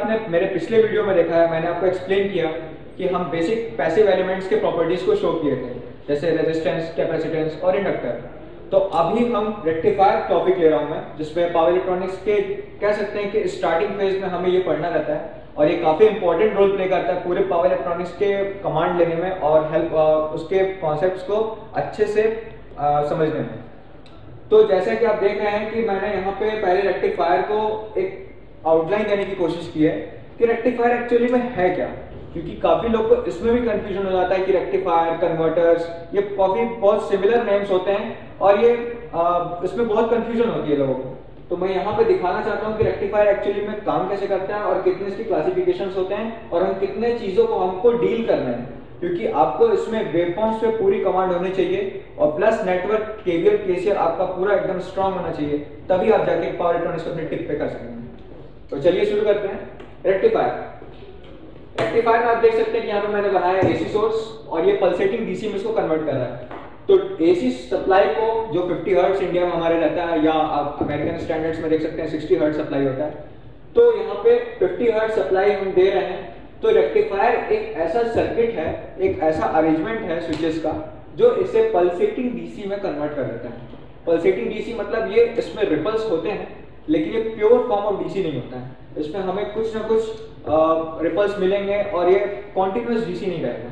आपने मेरे पिछले वीडियो में देखा है, मैंने आपको एक्सप्लेन किया कि हम बेसिक पैसिव एलिमेंट्स के प्रॉपर्टीज को शो किए थे, जैसे रेजिस्टेंस, कैपेसिटेंस और इंडक्टर। तो अभी हम रेक्टिफायर टॉपिक ले रहा हूं मैं, जिसमें पावर इलेक्ट्रॉनिक्स के कह सकते हैं कि स्टार्टिंग फेज में हमें ये पढ़ना रहता है और ये काफी इंपॉर्टेंट रोल प्ले करता है पूरे पावर इलेक्ट्रॉनिक्स के कमांड लेने में और हेल्प उसके कॉन्सेप्ट्स को अच्छे से समझने में। तो जैसा कि आप देख रहे हैं कि मैंने यहाँ पे पहले रेक्टिफायर को एक आउटलाइन देने की कोशिश की है कि रेक्टिफायर एक्चुअली में है क्या, क्योंकि काफी लोग को इसमें भी कंफ्यूजन हो जाता है कि रेक्टिफायर, कन्वर्टर्स, ये बहुत सिमिलर नेम्स होते हैं और ये इसमें बहुत कंफ्यूजन होती है लोगों को। तो मैं यहाँ पे दिखाना चाहता हूँ कि रेक्टिफायर एक्चुअली में काम कैसे करता है और कितने इसके क्लासिफिकेशंस होते हैं और हम कितने चीजों को हमको डील करना है, क्योंकि आपको इसमें वेवफॉर्म्स पे पूरी कमांड होनी चाहिए और प्लस नेटवर्क केवीएल केसीएल आपका पूरा एकदम स्ट्रांग होना चाहिए, तभी आप जाके पावर इलेक्ट्रॉनिक्स को अपने टिप पे कर सकेंगे। तो चलिए शुरू करते हैं। रेक्टिफायर में आप देख सकते हैं कि यहाँ पे मैंने बनाया एसी सोर्स और ये पल्सेटिंग डीसी में इसको कन्वर्ट कर रहा है। तो एसी सप्लाई को जो 50 हर्ट्ज इंडिया में हमारे रहता है, या आप अमेरिकन स्टैंडर्ड्स में देख सकते हैं 60 हर्ट्ज सप्लाई होता है, तो यहाँ पे 50 हर्ट्ज सप्लाई हम दे रहे हैं। तो रेक्टिफायर एक ऐसा सर्किट है, एक ऐसा अरेंजमेंट है स्विचेस का जो इसे पल्सेटिंग डीसी में कन्वर्ट कर देता है। पल्सेटिंग डीसी मतलब ये इसमें रिपल्स होते हैं, लेकिन ये प्योर फॉर्म ऑफ डीसी नहीं होता है, इसमें हमें कुछ ना कुछ रिपल्स मिलेंगे और ये कॉन्टिन्यूअस डीसी नहीं रहेगा।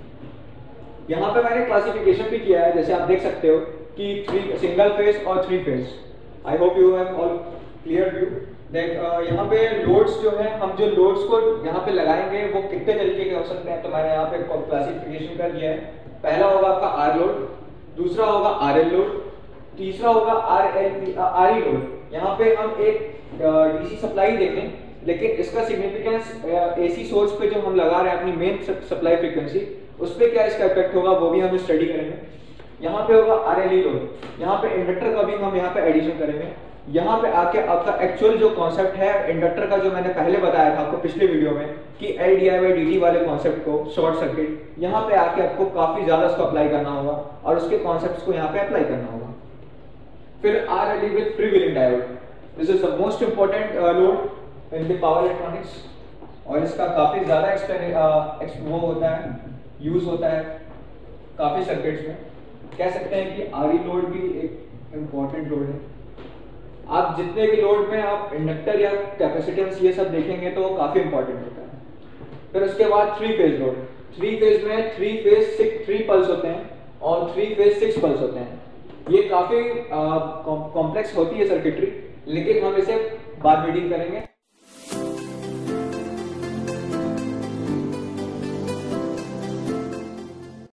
यहाँ पे मैंने क्लासिफिकेशन भी किया है, जैसे आप देख सकते हो कि सिंगल फेज और 3 phase. I hope you have all clear view. यहाँ पे लोड्स जो है, हम जो लोड्स को यहाँ पे लगाएंगे वो कितने तरीके के हो सकते हैं, तो मैंने यहाँ पे क्लासिफिकेशन कर दिया है। पहला होगा आपका आर लोड, दूसरा होगा आरएल लोड, तीसरा होगा आरई लोड। यहाँ पे हम एक डीसी सप्लाई देखें, लेकिन इसका सिग्निफिकेंस एसी सोर्स पे जो हम लगा रहे हैं अपनी मेन सप्लाई फ्रीक्वेंसी, उस पर क्या इसका इफेक्ट होगा वो भी हम स्टडी करेंगे। यहाँ पे होगा आरएलई लोड, यहाँ पे इंडक्टर का भी हम यहाँ पे एडिशन करेंगे। यहाँ पे आके आपका एक्चुअल जो कॉन्सेप्ट है इंडक्टर का, जो मैंने पहले बताया था आपको पिछले वीडियो में कि LDI/dt वाले कॉन्सेप्ट को, शॉर्ट सर्किट, यहाँ पे आके आपको काफी ज्यादा उसको अप्लाई करना होगा और उसके कॉन्सेप्ट्स को यहाँ पे अप्लाई करना होगा। फिर RLE with freewheeling diode, this is the most important load in the power electronics और इसका काफी ज्यादा वो होता है, यूज होता है काफी सर्किट्स में। कह सकते हैं कि RE लोड भी एक इंपॉर्टेंट लोड है। आप जितने भी लोड में आप इंडक्टर या कैपेसिटेंस ये सब देखेंगे तो काफी इंपॉर्टेंट होता है। फिर उसके बाद 3 फेज लोड, 3 फेज में 3 पल्स होते हैं और 3 फेज 6 पल्स होते हैं। ये काफी कॉम्प्लेक्स होती है सर्किटरी, लेकिन हम इसे बाद में डील करेंगे।